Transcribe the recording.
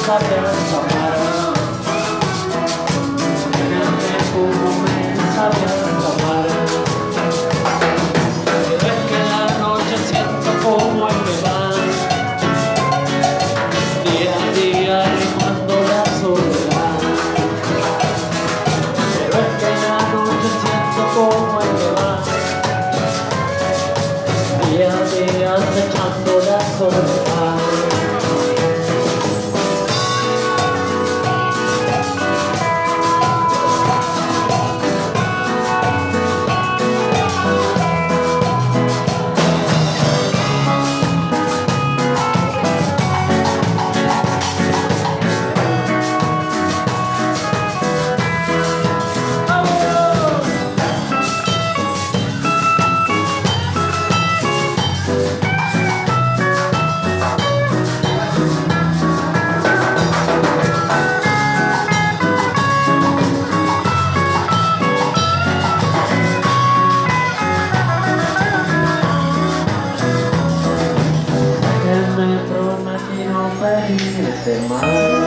sabiendo amar. Déjame fumarme sabiendo amar. Pero es que en la noche siento como él me va. Día a día rimando la soledad. Pero es que en la noche siento como él me va. Día a día acechando la soledad. Me prometí no pedirte más.